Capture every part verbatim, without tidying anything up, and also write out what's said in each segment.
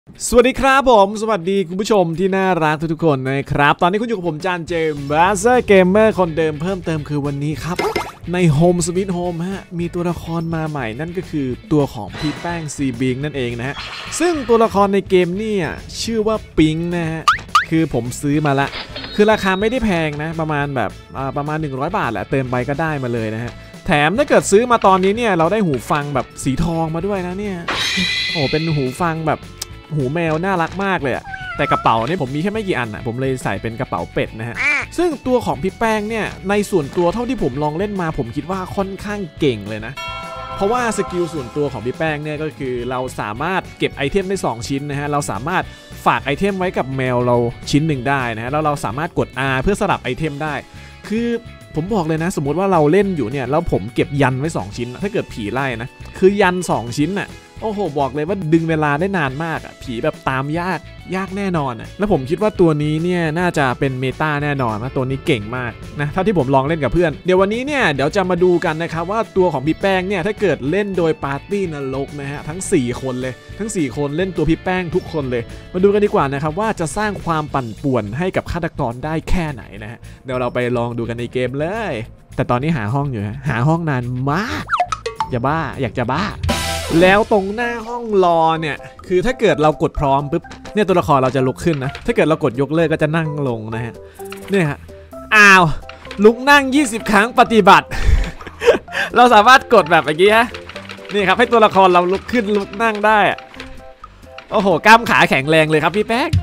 สวัสดีครับผมสวัสดีคุณผู้ชมที่น่ารักทุกๆคนนะครับตอนนี้คุณอยู่กับผมจานเจมส์บาเซอร์เกมเมอร์คนเดิมเพิ่มเติมคือวันนี้ครับใน Home Sweet Home ฮะมีตัวละครมาใหม่นั่นก็คือตัวของพี่แป้งซีบิงนั่นเองนะฮะซึ่งตัวละครในเกมนี่ชื่อว่าปิงนะฮะคือผมซื้อมาละคือราคาไม่ได้แพงนะประมาณแบบประมาณหนึ่งร้อยบาทแหละเติมไปก็ได้มาเลยนะฮะแถมถ้าเกิดซื้อมาตอนนี้เนี่ยเราได้หูฟังแบบสีทองมาด้วยนะเนี่ยโอ้เป็นหูฟังแบบหูแมวน่ารักมากเลยอะแต่กระเป๋านี่ผมมีแค่ไม่กี่อันอะผมเลยใส่เป็นกระเป๋าเป็ดนะฮะซึ่งตัวของพี่แป้งเนี่ยในส่วนตัวเท่าที่ผมลองเล่นมาผมคิดว่าค่อนข้างเก่งเลยนะเพราะว่าสกิลส่วนตัวของพี่แป้งเนี่ยก็คือเราสามารถเก็บไอเทมได้สองชิ้นนะฮะเราสามารถฝากไอเทมไว้กับแมวเราชิ้นหนึ่งได้นะฮะแล้วเราสามารถกด อาร์ เพื่อสลับไอเทมได้คือผมบอกเลยนะสมมติว่าเราเล่นอยู่เนี่ยแล้วผมเก็บยันไว้สองชิ้นถ้าเกิดผีไล่นะคือยันสองชิ้นน่ะโอ้โหบอกเลยว่าดึงเวลาได้นานมากอ่ะผีแบบตามยากยากแน่นอนอ่ะแล้วผมคิดว่าตัวนี้เนี่ยน่าจะเป็นเมตาแน่นอนนะตัวนี้เก่งมากนะเท่าที่ผมลองเล่นกับเพื่อนเดี๋ยววันนี้เนี่ยเดี๋ยวจะมาดูกันนะครับว่าตัวของพี่แป้งเนี่ยถ้าเกิดเล่นโดยปาร์ตี้นรกนะฮะทั้งสี่คนเลยทั้งสี่คนเล่นตัวพี่แป้งทุกคนเลยมาดูกันดีกว่านะครับว่าจะสร้างความปั่นป่วนให้กับฆาตกรได้แค่ไหนนะฮะเดี๋ยวเราไปลองดูกันในเกมเลยแต่ตอนนี้หาห้องอยู่ฮะหาห้องนานมากอย่าบ้าอยากจะบ้าแล้วตรงหน้าห้องรอเนี่ยคือถ้าเกิดเรากดพร้อมปุ๊บเนี่ยตัวละครเราจะลุกขึ้นนะถ้าเกิดเรากดยกเลิกก็จะนั่งลงนะฮะเนี่ยฮะอ้าวลุกนั่งยี่สิบครั้งปฏิบัติ เราสามารถกดแบบอย่างนี้ฮะนี่ครับให้ตัวละครเราลุกขึ้นลุกนั่งได้โอ้โหกล้ามขาแข็งแรงเลยครับพี่แป๊ก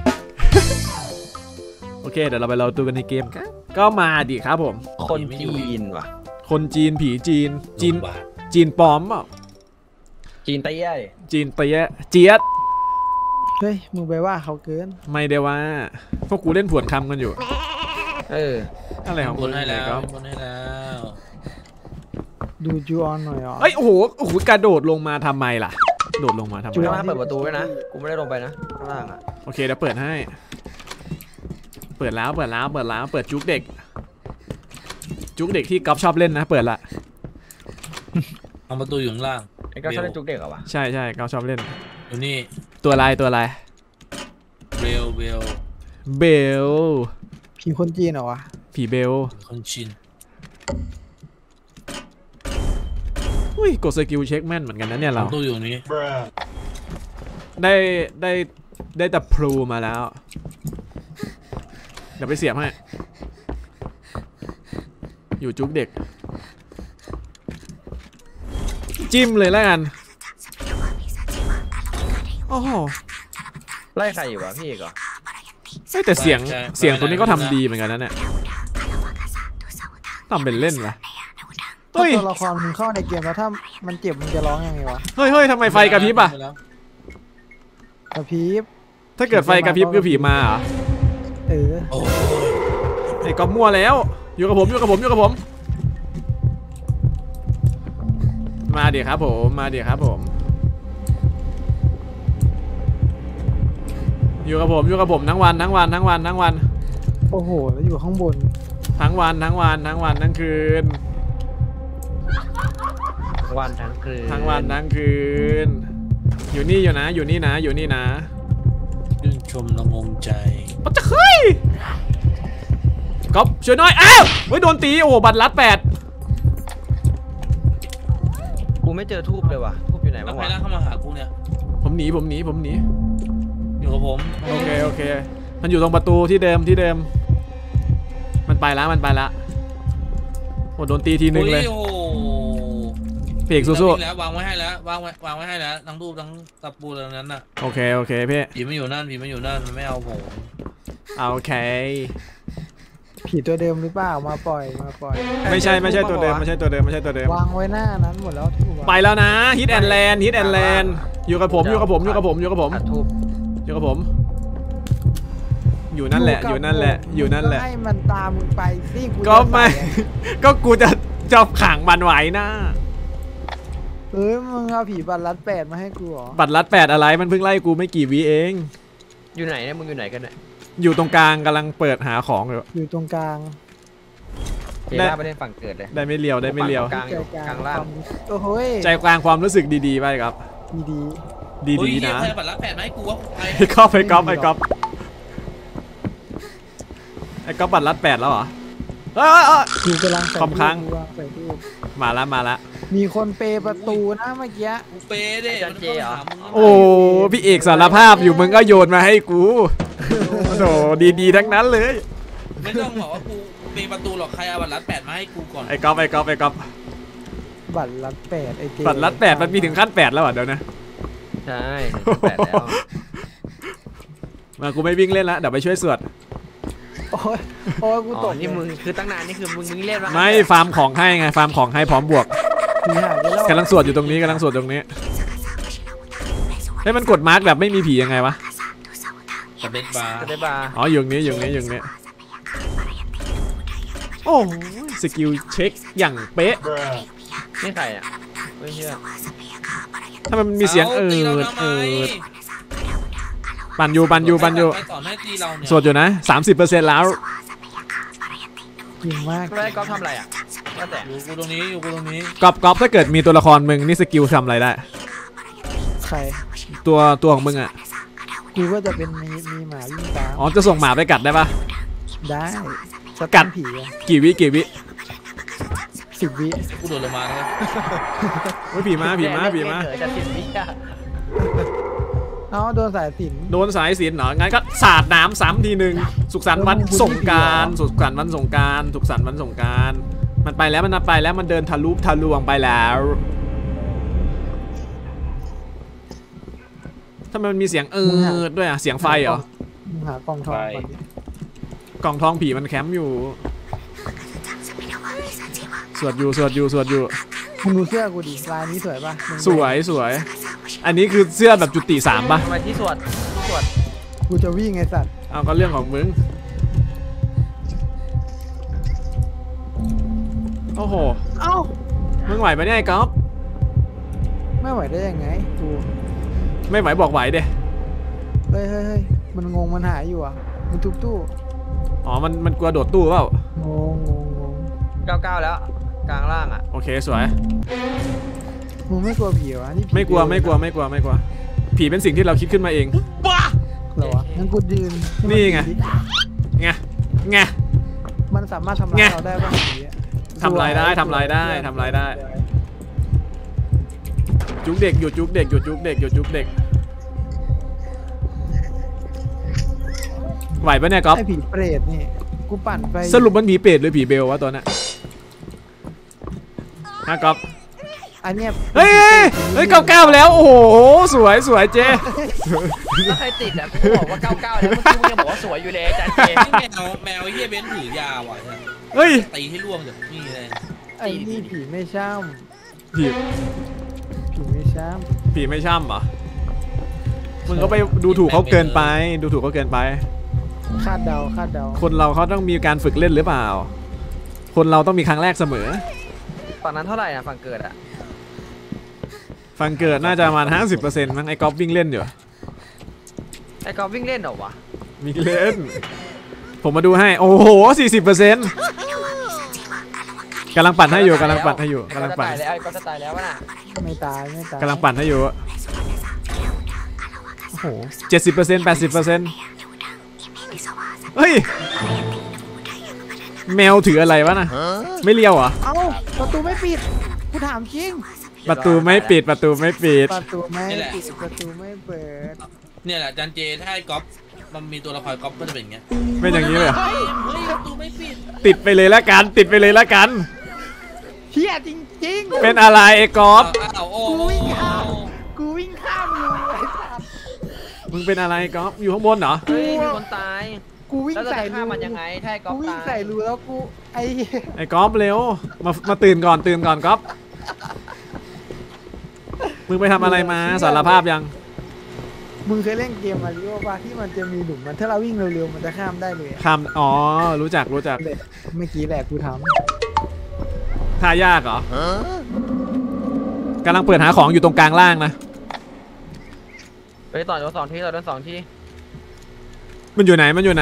โอเคเดี๋ยวเราไปเราดูกันในเกมกันก็มาดิครับผมคนจีนว่ะคนจีนผีจีนจีนจีนปลอมเปล่าจีนเตี้ยจีนเตี้ยเจี๊ยดเฮ้ยมึงไปว่าเขาเกินไม่ได้ว่าพวกกูเล่นผวนคำกันอยู่เอออะไรของคุณให้แล้วคุณให้แล้วดูจูออนหน่อยอ๋อเฮ้ยโอ้โหโอ้โหกระโดดลงมาทำไมล่ะโดดลงมาทำไมจูออนเปิดประตูไว้นะกูไม่ได้ลงไปนะข้างล่างอ่ะโอเคเดี๋ยวเปิดให้เปิดแล้วเปิดแล้วเปิดแล้วเปิดจุกเด็กจุกเด็กที่ก๊อฟชอบเล่นนะเปิดละเอาประตูอยู่ข้างล่างไอ้ก๊อฟชอบเล่นจุกเด็กเหรอวะใช่ใช่ก๊อฟชอบเล่นอยู่นี่ตัวอะไรตัวอะไรเบลเบลเบลผีคนจีนเหรอวะผีเบลคนจีนอุ้ยกดสกิลเช็คแม่นเหมือนกันนะเนี่ยเราตัวอยู่นี้ได้ได้ได้แต่พลูมาแล้วเดี๋ยวไปเสียบให้อยู่จุกเด็กจิ้มเลยแล้วกันโอ้โหไล่ใครอยู่วะพี่เอกเหรอแต่เสียงเสียงตัวนี้ก็ทำดีเหมือนกันนะเนี่ยทำเป็นเล่นวะถ้าตัวละครมึงเข้าในเกมแล้วถ้ามันเจ็บมึงจะร้องยังไงวะเฮ้ยเฮ้ยทำไมไฟกระพริบอ่ะกระพริบถ้าเกิดไฟกระพริบคือผีมาเหรอเออไอ้ก็มั่วแล้วอยู่กับผมอยู่กับผมอยู่กับผมมาเดี๋ยวครับผมมาเดี๋ยวครับผมอยู่กับผมอยู่กับผมทั้งวันทั้งวันทั้งวันทั้งวันโอ้โหแล้วอยู่ข้างบนทั้งวันทั้งวันทั้งวันทั้งคืนทั้งวันทั้งคืนทั้งวันทั้งคืนอยู่นี่อยู่นะอยู่นี่นะอยู่นี่นะชื่นชมระงมใจปัจจัยเฮ้ยก๊อฟช่วยหน่อยอ้าวเฮ้ยโดนตีโอ้โหบัตรลัดแปดกูไม่เจอทูบเลยว่ะทูบอยู่ไหนบ้างวะแล้วใครเข้ามาหากูเนี่ยผมหนีผมหนีผมหนีอยู่กับผมโอเคโอเคมันอยู่ตรงประตูที่เดิมที่เดิมมันไปแล้วมันไปแล้วโอ้โดนตีทีนึงเลยเพกสู้ๆแล้ววางไว้ให้แล้ววางไว้วางไว้ให้แล้วทั้งรูปทั้งตะปูทั้งนั้นน่ะโอเคโอเคพี่ผีไม่อยู่นั่นผีไม่อยู่นั่นมันไม่เอาผมโอเคผีตัวเดิมหรือเปล่ามาปล่อยมาปล่อยไม่ใช่ไม่ใช่ตัวเดิมไม่ใช่ตัวเดิมไม่ใช่ตัวเดิมวางไว้หน้านั้นหมดแล้วทูบไปแล้วนะฮิตแอนแลนด์ฮิตแอนแลนด์อยู่กับผมอยู่กับผมอยู่กับผมอยู่กับผมอยู่กับผมอยู่นั่นแหละอยู่นั่นแหละอยู่นั่นแหละให้มันตามมึงไปสิก็ไม่ก็กูจะจะขังมันไว้นะเอ้ยมึงเอาผีบัตรลัดแปดมาให้กูเหรอบัตรลัดแปดอะไรมันเพิ่งไล่กูไม่กี่วิเองอยู่ไหนเนี่ยมึงอยู่ไหนกันเนี่ยอยู่ตรงกลางกำลังเปิดหาของอยู่อยู่ตรงกลางได้ไปเล่นฝั่งเกิดเลยได้ไม่เลียวได้ไม่เลียวกลางกลางล่างโอ้โหใจกลางความรู้สึกดีๆไปครับดีดีโอ้ยๆเหี้ยนะใครบัตรรับแปดมาให้กูวะไปไอ้ก๊อฟไอ้ก๊อฟไอ้ก๊อฟไอ้ก๊อฟบัตรลัดแปดแล้วเหรอเอ้ยเอ้ยกูกำลังใส่คอมค้างรูปวางใส่รูปมาละมาละมีคนเปย์ประตูนะเมื่อกี้กูเปย์ดิมันเข้าหามึงโอ้พี่เอกสารภาพอยู่มึงก็โยนมาให้กูโอ้ดีๆทั้งนั้นเลยไม่ต้องบอกว่ากูเปย์ประตูหรอกใครเอาบัตรรับแปดมาให้กูก่อนไอ้ก๊อฟไอ้ก๊อฟไอ้ก๊อฟบัตรลัดแปดไอเจบัตรลัดแปดมันมีถึงขั้นแปดแล้วเหรอเดี๋ยวนะใช่ถึงแปดแล้วมากูไม่วิ่งเล่นละเดี๋ยวไปช่วยสวดโอ้ยโอ้ยกูอ๋ตอก นี่มึงคือตั้งนานนี่คือมึงมึงเล่นวะไม่ฟาร์มของให้ไงฟาร์มของให้พร้อมบวกผีหายไปแล้วกำลังสวดอยู่ตรงนี้กำลังสวดตรงนี้ให้มันกดมาร์กแบบไม่มีผียังไงวะสเปซบาร์จะได้บาร์อ๋ออยู่ตรงนี้อยู่ตรงนี้อยู่ตรงนี้โอ้โหสกิลเช็คอย่างเป๊ะนี่ใครอ่ะไม่เชื่อถ้ามันมีเสียงเออตีราเอทำไมอปั่นอยู่ปั่นอยู่ปั่นอยู่ไปสอนให้ตีเราเนี่ยสวดอยู่นะ สามสิบเปอร์เซ็นต์ แล้วจริงมากไม่ได้ก๊อฟทำอะไรอ่ะก็แต่อยู่กูตรงนี้อยู่กูตรงนี้กอบกอบถ้าเกิดมีตัวละครมึงนี่สกิลทำอะไรได้ใครตัวตัวของมึงอ่ะกูก็จะเป็นมีมีหมาวิ่งตามอ๋อจะส่งหมาไปกัดได้ปะได้สกัตัดนผีอะกี่วิกี่วิสิบวิกูโดดลงมาแล้วโอ้ยผีมาผีมาผีมาเล่นเถอะจะสิบวิอ่ะเอ้าโดนสายสิญจนโดนสายสิญจนเหรองั้นก็สาดน้ำซ้ำทีหนึ่งสุขสันต์วันสงกรารสุขสันต์วันสงกรารสุขสันต์วันสงกรารมันไปแล้วมันไปแล้วมันเดินทะลุทะลวงไปแล้วทำไมมันมีเสียงเออด้วยอ่ะเสียงไฟเหรอมึงหากองทองก่อนดิกล่องทองผีมันแคมป์อยู่สวดอยู่สวดอยู่สวดอยู่มึงดูเสื้อกูดิลายนี้สวยปะมึงสวยสวย อันนี้คือเสื้อแบบจุติสามปะทำไมที่สวดที่สวดกูจะวิ่งไงสัตว์เอาก็เรื่องของมึงโอ้โหเอ้ามึงไหวปะเนี่ยไอ้ก๊อฟไม่ไหวได้ยังไงกูไม่ไหวบอกไหวเด้เฮ้ยเฮ้ยเฮ้ยมันงงมันหายอยู่อ่ะมันทุบตู้อ๋อมันมันกลัวโดดตู้เปล่างงงงงงเก้าเก้าแล้วกลางล่างอ่ะโอเคสวยมึงไม่กลัวผีเหรอนี่ผีไม่กลัวไม่กลัวไม่กลัวไม่กลัวผีเป็นสิ่งที่เราคิดขึ้นมาเองเหรอวะงั้นกูยืนให้มันี่ไงผีดิไงไงมันสามารถทำร้าไงยเราได้ป่ะผีอะทำลายได้ทำลายได้ทำลายได้ จุกเด็กหยุดจุกเด็กหยุดจุกเด็กหยุดจุกเด็กไหวปะเนี่ยก๊อฟไอ้ผีเปรตนี่กูปั่นไปสรุปมันผีเปรตหรือผีเบลวะตัวน่ะฮะก๊อฟอันเนี้ยเฮ้ยเฮ้ยเฮ้ยเก้าเก้าแล้วโอ้โหสวยสวยเจแล้วใครติดอ่ะกูบอกว่าเก้าเก้าแล้วเมื่อกี้มึงยังบอกว่าสวยอยู่เลยอาจารย์เจนี่แมวแมวไอ้เหี้ยเบนซ์ถือยาวอ่ะเฮ้ยตีให้ล่วงจากนี่เลยไอ้นี่ผีไม่ช่ผีำผีไม่ช่ผีไม่ช่ำเหรอมึงก็ไปดูถูกเขาเกินไป ดูถูกเขาเกินไปำคาดเดาคาดเดาคนเราเขาต้องมีการฝึกเล่นหรือเปล่า คนเราต้องมีครั้งแรกเสมอฝั่งนั้นเท่าไหร่นะฝั่งเกิดอ่ะฟังเกิดน่าจะประมาณห้าสิบเปอร์เซ็นต์มั้งไอ้ก๊อฟวิ่งเล่นอยู่ไอ้กอล์ฟวิ่งเล่นเหรอวะวิ่งเล่น ผมมาดูให้ โอ้โหสี่สิบเปอร์เซ็นต์กำลังปั่นให้อยู่กำลังปั่นให้อยู่กำลังปั่นตายแล้วไอ้กอล์ฟจะตายแล้ววะน่ะไม่ตายไม่ตายกำลังปั่นให้อยู่โอ้โหเจ็ดสิบเปอร์เซ็นต์แปดสิบเปอร์เซ็นต์เฮ้ยแมวถืออะไรวะน่ะไม่เลี้ยวเหรอเอ้าประตูไม่ปิดกูถามจริงประตูไม่ปิดประตูไม่ปิดประตูไม่ปิดประตูไม่เปิดเนี่ยแหละจันเจถ้าไอ้ก๊อฟมันมีตัวละครก๊อฟก็จะเป็นอย่างเงี้ยเป็นอย่างนี้เลยเหรอเฮ้ยเฮ้ยประตูไม่ปิดติดไปเลยละกันติดไปเลยละกันเฮียจริงจริงเป็นอะไรไอ้ก๊อฟอ้าวโอ้กูโหวิ่งข้ามกูวิ่งข้ามรูไอ้สัสมึงเป็นอะไรก๊อฟอยู่ข้างบนเหรอเฮ้ยมีคนตายกูวิ่งแล้วเราใส่จะรูฆ่ามันยังไงถ้าไอ้กอกูล์ฟวิ่งตายใส่รูแล้วกูไอ้เหี้ยไอ้ก๊อฟเร็วมามาตื่นก่อนตื่นก่อนก๊อฟมึงไปทำอะไรมาสารภาพยังมึงเคยเล่นเกมมาริโอป่ะที่มันจะมีหลุมมันถ้าเราวิ่งเร็วๆมันจะข้ามได้เลยอะคำอ๋อรู้จักรู้จักเมื่อกี้แหละกูทท่ายากเหรอ กำลังเปิดหาของอยู่ตรงกลางล่างนะไปต่อโดนสองที่ต่อโดนสองที่มันอยู่ไหนมันอยู่ไหน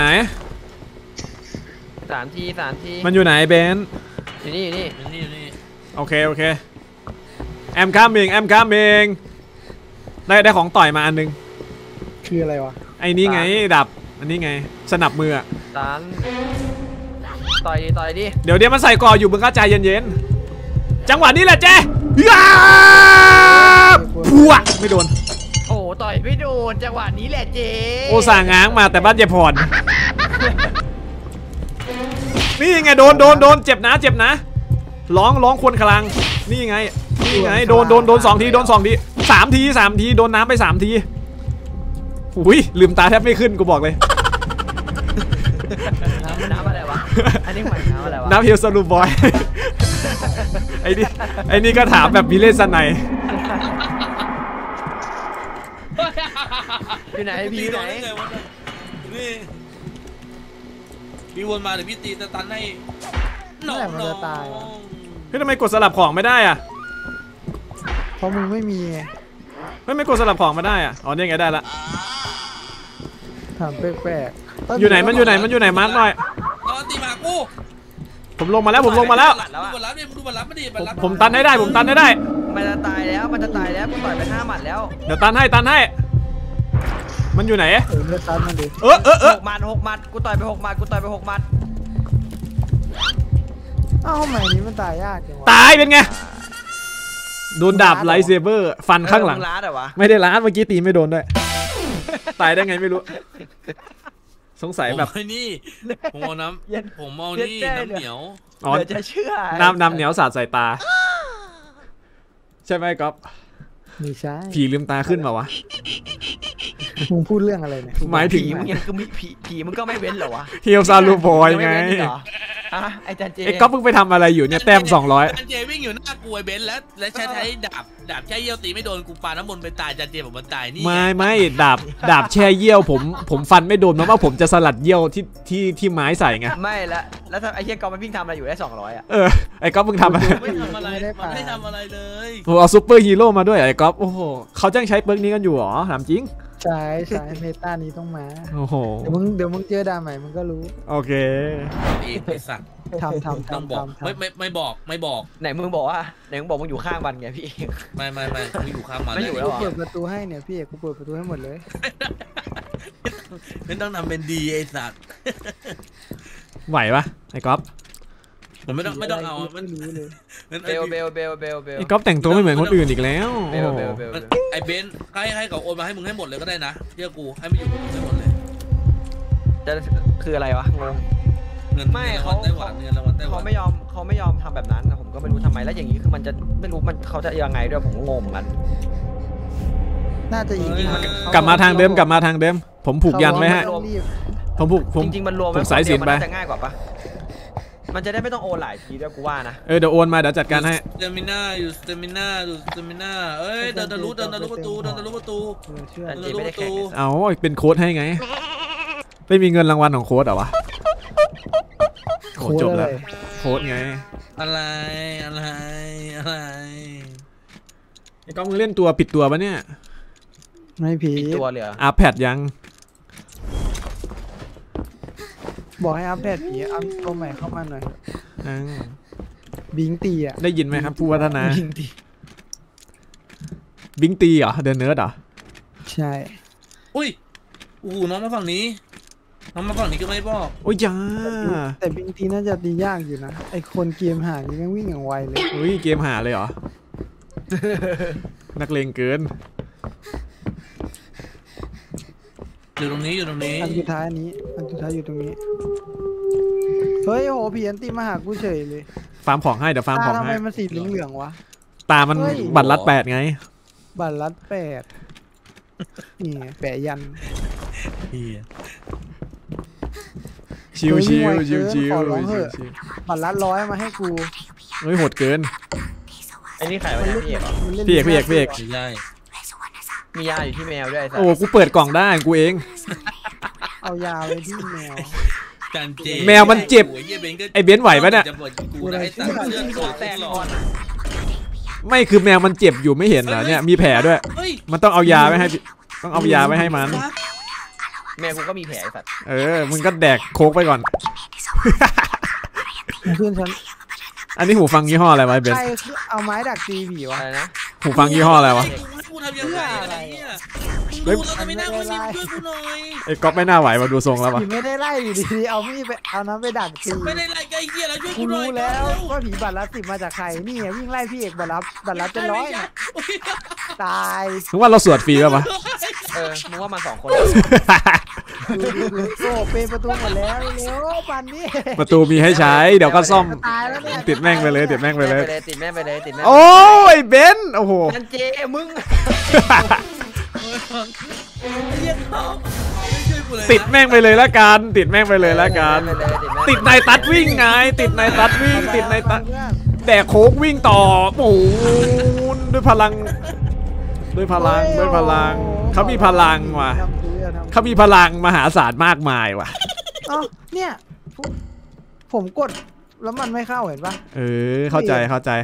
สามที่สามที่มันอยู่ไหนเบนอยู่นี่อยู่นี่นี่นี่นี่โอเคโอเคแอมคัมมิงแอมคัมมิงได้ได้ของต่อยมาอันนึงคืออะไรวะไอ้นี่ไงดับอันนี้ไงสนับมืออะตันต่อยดิต่อยดิเดี๋ยวเดี๋ยวมันใส่ก่ออยู่มึงก็ใจเย็นๆจังหวะนี้แหละเจ๊ยาพัวไม่โดนโอ้ต่อยไม่โดนจังหวะนี้แหละเจ๊โอสาง้างมาแต่บ้านยายพรนี่ไงโดนโดนโดนเจ็บนะเจ็บนะร้องร้องควนคลังนี่ไงนี่ไงโดนโดนโดนสองทีโดนสองทีสามทีสามทีโดนน้ำไปสามทีอุ้ยลืมตาแทบไม่ขึ้นกูบอกเลยน้ำน้ำอะไรวะอันนี้หมายน้ำอะไรวะน้ำเฮลสลูบอย ไอ้นี่ไอ้นี่ก็ถามแบบมีเลสไนอยู่ไหนพี่อยู่ไหนนี่พี่วนมาเดี๋ยวพี่ตีตะตันให้เมื่อไหร่มันจะตายวะเฮ้ยทำไมกดสลับของไม่ได้อะเพราะมึงไม่มีไงเฮ้ยไม่กดสลับของมาได้อะอ๋อนี่ไงได้ละถามแปลกๆอยู่ไหนมันอยู่ไหนมันอยู่ไหนมาร์คหน่อยตอนตีหมากูผมลงมาแล้วผมลงมาแล้วดูบอลลับดิดูบอลลับมาดิบอลลับผมตันให้ได้ผมตันให้ได้มันจะตายแล้วมันจะตายแล้วกูต่อยไปห้าหมัดแล้วเดี๋ยวตันให้ตันให้ มันอยู่ไหนเออเลือดซัดมันดิเออเออเอหอกหมัดหกหมัดกูต่อยไปหกหมัดกูต่อยไปหกหมัดอ้าวทำไมอันนี้มันตายยากจังวะตายเป็นไงโดนดาบไลท์เซเบอร์ฟันข้างหลังเออมึล้าเหรอวะไม่ได้ล้านเมื่อกี้ตีไม่โดนด้วยตายได้ไงไม่รู้ สงสัยแบบผมเอานี่ผมเอาน้ำผมเอานี่น้ำเหนียวอ๋อเดี๋ยวจะเชื่อน้ำน้ำเหนียวสาดใส่ตา ใช่ไหมก๊อฟไม่ใช่ผีลืมตาขึ้นมาวะมึงพูดเรื่องอะไรเนี่ยหมายถึงผีมึงยังก็มีผีผีมึงก็ไม่เว้นเหรอวะเฮียวซาลูบอยไงม่เว้นเหรออ่ะไอ้จันเจไอ้ก๊อฟเพิ่งไปทำอะไรอยู่เนี่ยแต้มสองร้อยจันเจวิ่งอยู่หน้ากูไอ้เบนซ์แล้วและใช้ใช้ดาบดาบแช่เยี่ยวตีไม่โดนกูปาน้ำมนต์ไปตายจันเจบอกมันตายนี่ไม่ไม่ดาบดาบแช่เยี่ยวผมผมฟันไม่โดนเพราะว่าผมจะสลัดเยี่ยวที่ที่ที่ไม้ใส่ไงไม่ละแล้วถ้าไอ้เฮียกอมันวิ่งทำอะไรอยู่ได้สองร้อยอ่ะเออไอ้ก๊อฟเพิ่งทำอะไรไม่ทำอะไรมันไม่ทำอะไรเลยผมเอาซูเปอร์ฮีโร่มาด้วยไอ้ก๊อฟโอ้โหเขาจ้างใช้เปิร์กนี้กันอยู่หรอถามจริงใช่ใช่เมตานี้ต้องมาโอ้โหเดี๋ยวมึงเดี๋ยวมึงเจอดาใหม่มึงก็รู้โอเคตีไอ้สัตว์ทำทำต้องทำบอกทำไม่ทำไม่ไม่บอกไม่บอกไหนมึงบอกว่าไหนมึงบอกมึงอยู่ข้างมันไงพี่ไม่ไม่ไม่กูอยู่ข้างมันไม่อยู่แล้วกูเหรอเปิดประตูให้เนี่ยพี่เอกกูเปิดประตูให้หมดเลยไม่ต้องทำเป็นดีไอ้สัตว์ไหวปะไอ้ก๊อฟผมไม่ต้องไม่ต้องเอาไม่มันรู้เลยมันเบลเบลเบลเบลเบลไอ้ก๊อฟแต่งตัวไม่เหมือนคนอื่นอีกแล้วเบลเบลเบลมันไอ้เบนซ์ให้ให้เขาโอนมาให้มึงให้หมดเลยก็ได้นะเชื่อกูให้มันอยู่กับมึงให้หมดเลยจะคืออะไรวะงงเงินไม่เงินรางเขาวัลไต้หวันเงินรางวัลไต้หวัเขานไม่ยอมเขาไม่ยอมทำแบบนั้นนะผมก็ไม่รู้ทำไมแล้วอย่างนี้คือมันจะไม่รู้มันเขาจะยังไงด้วยผมก็งงเหมือนกันน่าจะอีกกลับมาทางเดิมกลับมาทางเดิม ผมผูกยันไว้ให้เขารีบผมผูกผมจริงๆมันรวมผมสายสิญจน์ไปมันจะง่ายกว่าปะมันจะได้ไม่ต้องโอนหลายทีด้วยกูว่านะเออเดี๋ยวโอนมาเดี๋ยวจัดการให้สเตมิน่าอยู่สเตมิน่าอยู่สเตมิน่าเอ้ยเดินทะลุเดินทะลุประตูเดินทะลุประตูเออเชื่อแต่จริงไม่ได้แข่งไงเอาเป็นโค้ดให้ไง ไม่มีเงินรางวัลของโค้ดเหรอวะโค้ดจบแล้วโค้ดไงอะไรอะไรอะไรไอ้ก๊อฟมึงเล่นตัวผิดตัวปะเนี่ยไม่ผีปิดตัวเลยเหรออาแพดยังบอกให้อัปเดตผีอัพตัวใหม่เข้ามาหน่อยยังบิงตีอ่ะได้ยินไหมครับผู้พัฒนาบิงตีบิงตีเหรอเดินเนิร์ดเหรอใช่อุ้ยโอ้โหน้องมาฝั่งนี้น้องมาฝั่งนี้ก็ไม่บอกโอ้ยจ้าแต่บิงตีน่าจะตียากอยู่นะไอคนเกมหานี่แม่งวิ่งอย่างไวเลยอุ้ยเกมหาเลยเหรอ นักเลงเกินอยู่ตรงนี้อยู่ตรงนี้อันสุดท้ายนี้อันสุดท้ายอยู่ตรงนี้เฮ้ยโหผีอันตีมาหากูเฉยเลยฟาร์มของให้เดี๋ยวฟาร์มตาของทำไมให้มันสีเหลืองๆวะตามันเฮ้ยบัตรลัดแปดไงบัตรลัดแปดนี่ไงแปะยันเฮียชิวเฮ้ยชิวไวชิเกิวน ชิวขอร้องเถชิวอะชิวบัตรลัดร้อยมาให้กูเฮ้ยโหดเกินไอ้นี่ใครวะเนี่ยพี่เอกเหรอมันเล่นพี่เอกพี่เอกพี่เอกไม่ใช่มียาอยู่ที่แมวด้วยไอ้สัสโอ้กูเปิดกล่องได้กูเองเอายาไว้ที่แมวจันเจแมวมันเจ็บโอ้ยเหี้ยเบนก็ไอ้เบนซ์ไหวปะเนี่ยจะบ่นกูนะไอ้สัตว์เลือดสดแตกหลอก่อดนอะไม่คือแมวมันเจ็บอยู่ไม่เห็นเหรอเนี่ยมีแผลด้วยเฮ้ยมันต้องเอายาไว้ให้พี่ต้องเอายาไว้ให้มันแมวกูก็มีแผลไอ้สัสเออมึงก็แดกโค้กไปก่อนเพื่อนฉันอันนี้หูฟังยี่ห้ออะไรวะไอ้เบนใครซ์คือเอาไม้ดักตีผีวะอะไรนะหูฟังยี่ห้ออะไรวะกูให้กูททำยังไงอะไรเนี่ยมึงดูแล้วก็ไม่นั่งไม่มีช่วยกูหน่อยไอ้ก๊อฟไม่น่าไหวมาดูทรงแล้วปะผีไม่ได้ไล่อยู่ดีๆเอามีดไปเอาน้ำไปดักทีไม่ได้ไล่ไอ้เหี้ยแล้วช่วยกูกูหน่อรู้ยแล้วว่าผีบัตรลับสิบมาจากใครนี่ไงวิ่งไล่พี่เอกบัตรลับบัตรลับเป็นร้อยเนี่ยตายถึงว่าเราสวดฟรีป่ะปะเออมึงว่ามันสองคนดูดูดูโอ้เป็นประตูหมดแล้วเร็วปันนี่ประตูมีให้ใช้เดี๋ยวก็ซ่อมตายแล้วเนี่ยติดแม่งไปเลยติดแม่งไปเลยติดแม่ไปเลยติดแม่โอ้ยเบนโอ้โหจันเจมึงไอ้เหี้ยเขาไม่ช่วยกูเลยติดแม่งไปเลยละกันติดแม่งไปเลยละกันติดในตัดวิ่งไงติดในตัดวิ่งติดในตัดแดกโค้กวิ่งต่อโอ้โหด้วยพลังด้วยพลังด้วยพลังเขามีพลังว่ะเขามีพลังมหาศาลมากมายว่ะเอ้าเนี่ยผมกดแล้วมันไม่เข้าเห็นปะเออเข้าใจเข้าใจ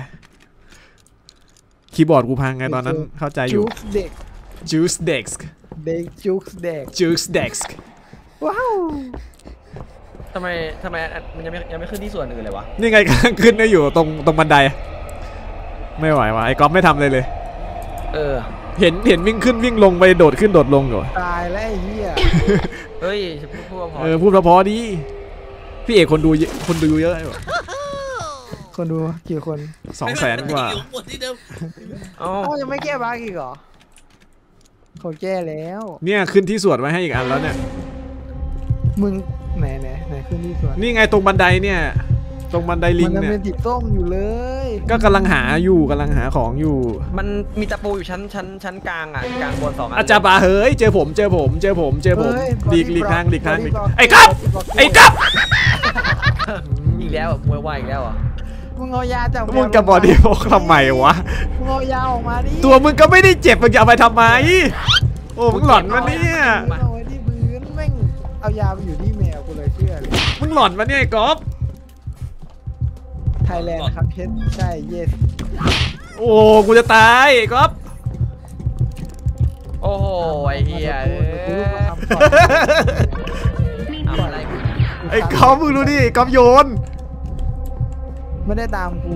คีย์บอร์ดกูพังไงตอนนั้นเข้าใจอยู่จุกเด็ก Juice Dex เด็กจุกเด็ก Juice Dex ว้าวทำไมทำไมมันยังไม่ยังไม่ขึ้นที่ส่วนอื่นเลยวะนี่ไงกำลังขึ้นได้อยู่ตรงตรงบันไดไม่ไหวว่ะไอ้ก๊อฟไม่ทำเลยเลยเออเห็นเห็นวิ่งขึ้นวิ่งลงไปโดดขึ้นโดดลงอยู่ตายแล้วไอ้เหี้ยเฮ้ยพูดพอเออพูดเพราะๆดีพี่เอกคนดูเยอะคนดูเยอะอยู่คนดูกี่คนสองแสนกว่าอยู่หมดที่เดิมอ๋อเอ้ายังไม่แก้บั๊กอีกเหรอเขาแก้แล้วเนี่ยขึ้นที่สวดไว้ให้อีกอันแล้วเนี่ยมึงไหนไหนไหนขึ้นที่สวนนี่ไงตรงบันไดเนี่ยตรงบันไดลิมังนยังเนี่ยเป็นติดส้มอยู่เลยก็กำลังหาอยู่กำลังหาของอยู่มันมีตะปูอยู่ชั้นชั้นชั้นกลางอ่ะกลางบนสองอันอาจารย์บาเฮ้ยเจอผมเจอผมเจอผมเจอผมเฮ้ยหลีก body หลีกทาง block หลีกทาง body หลีก block ไอ้ก๊อฟ body block ไอ้ก๊อฟอีกแล้วมวยว่าอีกแล้วอ่ะมึงเอายาจากมึงกับบอดี้พกทำไมวะมึงเอายาออกมาดิตัวมึงก็ไม่ได้เจ็บมึงจะเอาไปทำไมโอ้มึงหลอนมาเนี่ยมึงเอาไว้ที่พื้นแม่งเอายาไปอยู่ที่แมวกูเลยเชื่อเลยมึงหลอนมาเนี่ยไอ้ก๊อฟไทยแลนด์ครับเพชรใช่ yes โอ้กูจะตายไอ้ก๊อฟโอ้โหไอ้เหี้ยกูรู้มาทำก่อนเอาอะไรกูไอ้ก๊อฟมึงดูดิไอ้ก๊อฟโยนไม่ได้ตามกู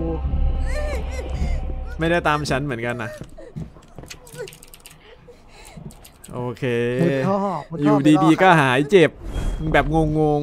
ไม่ได้ตามฉันเหมือนกันนะโอเคมุดท่อมุดอท่ยู่ดีๆก็หายเจ็บแบบงง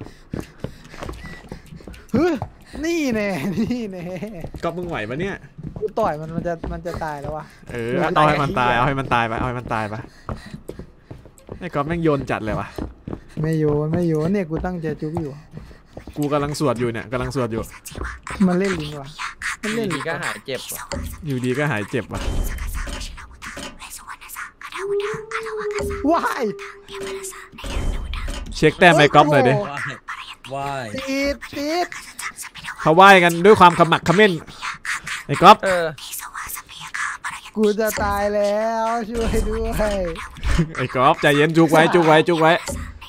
เฮ้ยนี่แน่นี่แน่ๆก๊อฟมึงไหวปะเนี่ยกูต่อยมันมันจะมันจะตายแล้ววะเออเอาให้มันตายเอาให้มันตายไปเอาให้มันตายไปไอ้ก๊อฟแม่งโยนจัดเลยวะไม่โยนไม่โยนเนี่ยกูตั้งใจจุ๊บอยู่กูกำลังสวดอยู่เนี่ยกำลังสวดอยู่มันเล่นลิ้นวะมันเล่นดีลิ้นก็หายเจ็บว่ะอยู่ดีก็หายเจ็บว่ะว้ายเช็คแต้มไอ้ก๊อฟหน่อยดิว่ายว่ายติดติดเขาไหว้กันด้วยความขมักเขม้นไอ้ก๊อฟเออกูจะตายแล้วช่วยด้วยไอ้ก๊อฟใจเย็นจุกไว้จุกไว้จุกไว้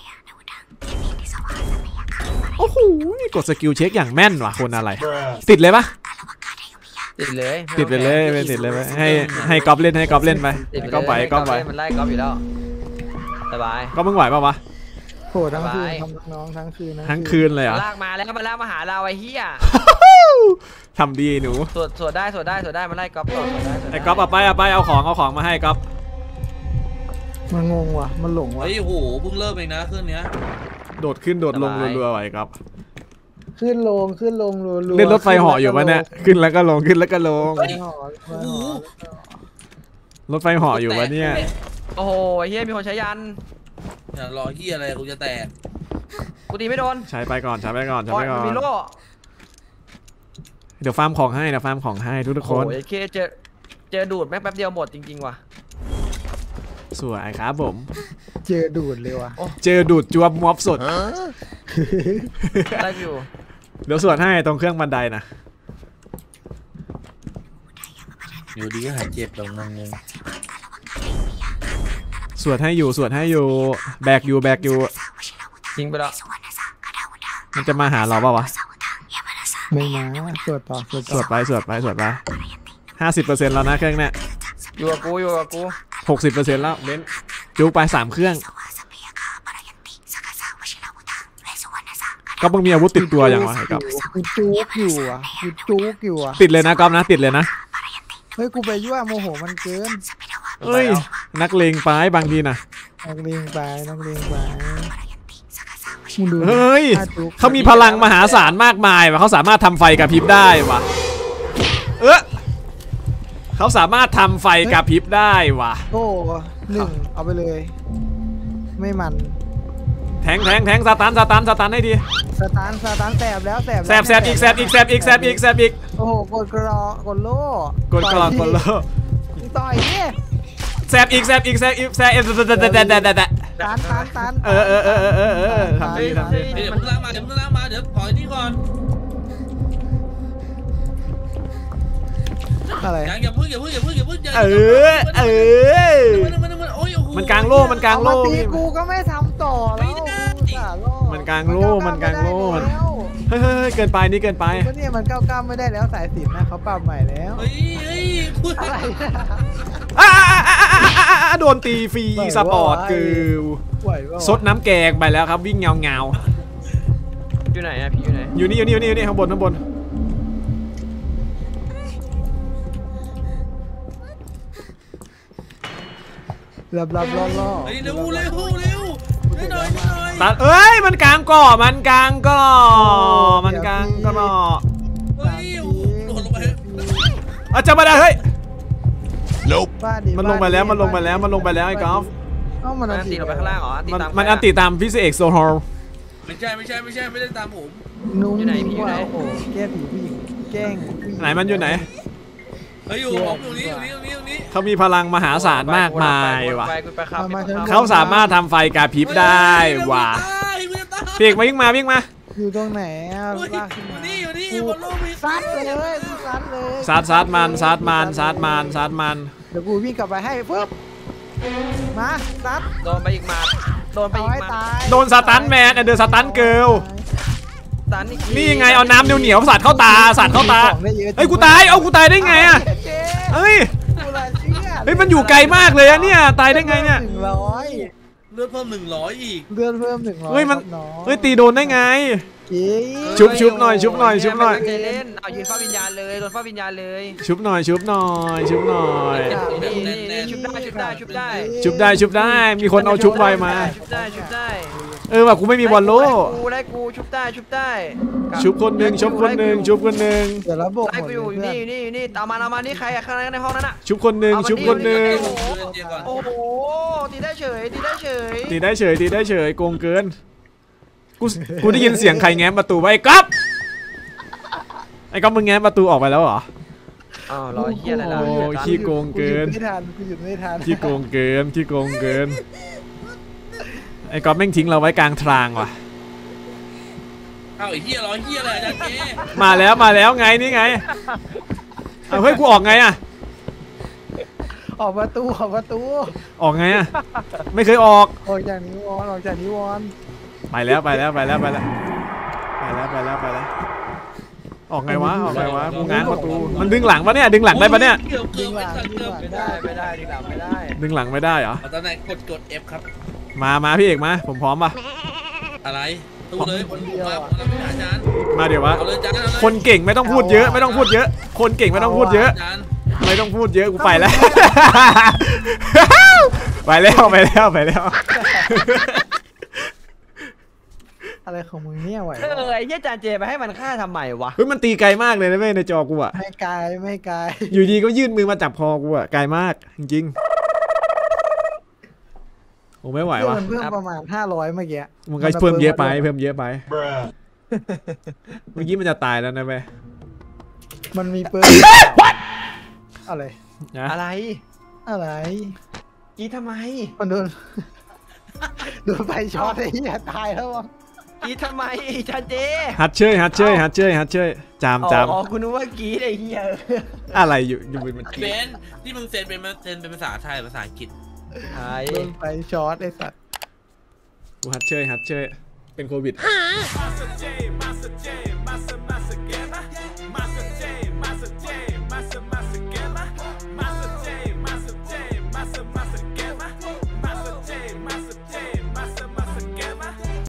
โอ้โหนี่กดสกิลเช็คอย่างแม่นว่ะคนอะไร ติดเลยปะติดเลยติดไปเลยไปติดเลยไปให้ให้ก๊อฟเล่นให้ก๊อฟเล่นไปติดก๊อฟไหวก๊อฟไหวมันไล่ก๊อฟอยู่แล้วสบายก๊อฟมึงไหวปะวะโหทั้งคืนทำน้องทั้งคืนทั้งคืนเลยเหรอลากมาแล้วมันลากมาหาเราไอ้เหี้ยทำดีหนูสวดสวดได้สวดได้สวดได้มันไล่ก๊อฟต่อสวดได้สวดด้ไอ้ก๊อฟเอาไปเอาไปเอาของเอาของมาให้ก๊อฟมันงงว่ะมันหลงว่ะเฮ้ยโหเพิ่งเริ่มเองนะเครื่องเนี้ยโดดขึ้นโดดลงรัวๆไว้ก๊อฟขึ้นลงขึ้นลงรัวๆเล่นรถไฟเหาะอยู่ปะเนี่ยขึ้นแล้วก็ลงขึ้นแล้วก็ลงไฟเหาะรถไฟเหาะรถไฟเหาะอยู่ปะเนี่ยโอ้โหไอ้เหี้ยมีคนใช้ยันอย่ารอเฮียอะไรกูจะแตกกูดีไม่โดนใช้ไปก่อนใช้ไปก่อนใช้โอ้ไปยก่อนมีโล่เดี๋ยวฟาร์มของให้เดี๋ยวฟาร์มของให้ทุกทุกๆคนโอ้ยเคเจอเจอดูดแม่งแป๊บเดียวหมดจริงๆว่ะสวยครับผมเจอดูดเลยว่ะเจอดูดจวบมอบสดได้อยู่เดี๋ยวสวดให้ตรงเครื่องบันไดนะอยู่ดีก็หายเจ็บตรงนั้นเองสวดให้อยู่สวดให้อยู่แบกอยู่แบกอยู่ทิ้งไปแล้วมันจะมาหาเราเปล่าวะไม่มาสวดต่อสวดสต่อวดไปสวดไปสวดไปห้าสิบเปอร์เซ็นต์แล้วนะเครื่องเนี้ยอยู่กับกูอยู่กับกูหกสิบเปอร์เซ็นต์แล้วเบนจุกไปสามเครื่องก็มึงมีอาวุธติดตัวอย่างวะไอ้ก๊อฟกูจุกอยู่อ่ะกูจุกอยู่อ่ะติดเลยนะก๊อฟนะติดเลยนะเฮ้ยกูไปยั่วโมโหมันเกินเอ้ยนักเลงไปบางทีนะนักเลงไปนักเลงไปมึงดูเฮ้ยท่าจุกเขามีพลังมหาศาลมากมายว่ะเขาสามารถทำไฟกระพริบได้ว่ะเออเขาสามารถทำไฟกระพริบได้ว่ะโอ้หนึ่งเอาไปเลย ไม่มันแทงแทงแทงสตันสตันสตันให้ดีสตาร์ทสตาร์ทแสบแล้วแสบแซบแซบอีกแซบอีกแซบอีกแซบอีกแซบอีกโอ้โหกดกรอกดโล่กดกรอกกดโลต่อยเนี่ยแซบอีกแซบอีกแซบอีกแซบอีกตันตันตันเออเออเออเออเออเออทำดีทำดีเดี๋ยวมึงล้างมาเดี๋ยวมึงล้างมาเดี๋ยวถอยนี่ก่อนอะไรยังอย่าพึ่งอย่าพึ่งอย่าพึ่งอย่าพึ่งเออเออมันมันมันโอ้ยโอ้โหมันกลางโล่มันกลางเอาโล่มาตีพี่กูก็ไม่ทำต่อแล้วกูสาโล่มันกลางโล่มันกลางโล่มัน เฮ้ยเฮ้ยเกินไปนี่เกินไปก็เนี่ยมันเก้าเก้าไม่ได้แล้วสายสินนะเขาปรับใหม่แล้วเฮ้ยเฮ้ยคุณอะไรนะอ่าโดนตีฟรีสปอร์ตคือไหวเปล่าซดน้ำแกงไปแล้วครับวิ่งเงาเงาอยู่ไหนอะพี่อยู่ไหนอยู่นี่อยู่นี่อยู่นี่อยู่นี่ข้างบนข้างบนลับลับล่อล่อเฮ้ยเร็วเร็วเร็วนิดหน่อยนิดหน่อยตัดเอ้ยมันกลางก่อมันกลางก่อมันกลางก่อเฮ้ยโอ้โหโดดลงไปอาจารย์มาได้เฮ้ยบ้านดิมันลงไปแล้วมันลงไปแล้วมันลงไปแล้วไอ้กอล์ฟเอ้ามันมันอันตีลงไปข้างล่างเหรออันตีมันตามมันอันติตามพิเศษเอกโซฮอลไม่ใช่ไม่ใช่ไม่ใช่ไม่ได้ตามผมนุ่มอยู่ไหนพี่อยู่ไหนโอ้โหแก้ผีผู้หญิงแกล้งผู้ญิงไหนมันอยู่ไหนเฮ้ยอยู่ผมตรงนี้ตรงนี้ตรงนี้ตรงนี้เขามีพลังมหาศาลมากมายว่ะไปกูไปครับเขาสามารถทำไฟกระพริบได้ว่ะเพียกมาวิ่งมาวิ่งมาอยู่ตรงไหนอ่ะอยู่ลากขึ้นมานี่อยู่นี่บนโลกมีซัดเลยกูซัดเลยซัดซัดมันซัดมันซัดมันซัดมันเดี๋ยวกูวิ่งกลับไปให้ปึ๊บมาซัดโดนไปอีกมาโดนไปเอาอีกให้มาตายโดนสตันแมนเดอร์สตันเกิลตันอีกทีนี่ไงเอาน้ำเหนียวเหนียวๆสาดเข้าตาสาดเข้าตาของได้เยอะจริงเฮ้ยกูตายเอากูตายได้ไงอะเจ๊เฮ้ยกูละเชื่อเฮ้ยมันอยู่ไกลมากเลยอะเนี่ยตายได้ไงเนี่ยหนึ่งร้อยเลือดเพิ่มหนึ่งร้อยอีกเลือดเพิ่มหนึ่งร้อยเฮ้ยมันครับน้องเฮ้ยตีโดนได้ไงเจ๊ชุบชุบหน่อยชุบหน่อยชุบหน่อยไม่ตั้งใจเล่นเอายืนเฝ้าวิญญาณเลยโดนเฝ้าวิญญาณเลยชุบหน่อยชุบหน่อยชุบหน่อยนี่นี่นี่ชุบได้ชุบได้ชุบได้ชุบได้ชุบได้มีคนเอาชุบไวมาชุบได้ชุบได้เออว่ะกูไม่มีบอลโล่ไล่กูไล่กูชุบได้ชุบได้ชุบคนหนึ่งชุบคนหนึ่งชุบคนหนึ่งเดี๋ยวระบบไล่กูอยู่อยู่นี่อยู่นี่อยู่นี่ตามมาตามมานี่ใครอะข้างในในห้องนั้นอะชุบคนหนึ่งชุบคนหนึ่งโอ้โหตีได้เฉยตีได้เฉยตีได้เฉยตีได้เฉยโกงเกินกูกูได้ยินเสียงใครแง้มประตูไว้ไอ้ก๊อฟไอ้ก๊อฟมึงแง้มประตูออกไปแล้วเหรออ้าวรอเฮียอะไรล่ะโอ้ขี้โกงเกินกูหยุดไม่ทันกูหยุดไม่ทันขี้โกงเกินขี้โกงเกินไอ้ก๊อฟแม่งทิ้งเราไว้กลางทางว่ะเอ้าไอ้เหี้ยร้อยเหี้ยอะไรอาจารย์เจ๊มาแล้วมาแล้วไงนี่ไงเอาเฮ้ยกูออกไงอะออกประตูออกประตูออกไงอะไม่เคยออกออกจากนิวรณ์ออกจากนิวรณ์ไปแล้วไปแล้วไปแล้วไปแล้วไปแล้วไปแล้วไปแล้วออกไงวะออกไงวะกูง้างประตูมันดึงหลังปะเนี่ยดึงหลังได้ปะเนี่ยเกือบเกือบไม่ทันเกือบไม่ได้ไม่ได้ดีหลังไม่ได้ดึงหลังไม่ได้เหรอตอนไหนกดกด F ครับมามาพี่เอกมาผมพร้อมปะอะไรตู้เลยผมผมมาผมกำลังไปหาอาจารย์มาเดี๋ยววะเอาเลยอาจารย์เอาเลยคนเก่งไม่ต้องพูดเยอะไม่ต้องพูดเยอะ คนเก่งไม่ต้องพูดเยอะอาจารย์ไม่ต้องพูดเยอะกูไปแล้ว ไปแล้วไปแล้วไปแล้วอะไรของมึงเนี่ยไหวเออไอ้เฮียจานเจไปให้มันฆ่าทำไมวะเฮ้ยมันตีไกลมากเลยนะเว้ยในจอกูอะไม่ไกลไม่ไกลอยู่ดีก็ยื่นมือมาจับคอกูอะไกลมากจริงๆโอ้ไม่ไหวเพิ่วะมเพิ่มประมาณห้าร้อยเมื่อกี้มันก็เพิ่มเยอะไปเพิ่มเยอะไปเมื่อกี้มันจะตายแล้วนะเว้ยมันมีเปิร์อะไรนะอะไรอะไรอีทำไมมันโดน โดนไฟช็อตไอ้เหี้ยตายแล้ววะอีทำไมจานเจฮัดเชยฮัดเชยฮัดเชยฮัดเชยจามจามอ๋อคุณนึกว่ากีดไอ้เฮียอะไรอยู่อยู่บนมันเบนที่มึงเซ็นเป็นเซ็นเป็นภาษาไทยหรือภาษาอังกฤษไอ้โดนไฟช็อตไอ้สัตว์กูฮัดเชยฮัดเชยเป็นโควิด